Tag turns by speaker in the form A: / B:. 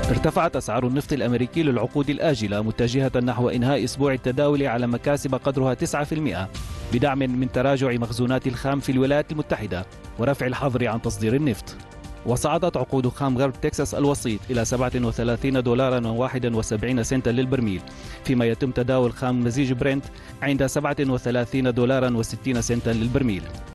A: ارتفعت أسعار النفط الأمريكي للعقود الآجلة متجهة نحو إنهاء أسبوع التداول على مكاسب قدرها 9% بدعم من تراجع مخزونات الخام في الولايات المتحدة ورفع الحظر عن تصدير النفط. وصعدت عقود خام غرب تكساس الوسيط إلى $37.71 للبرميل، فيما يتم تداول خام مزيج برنت عند $37.60 للبرميل.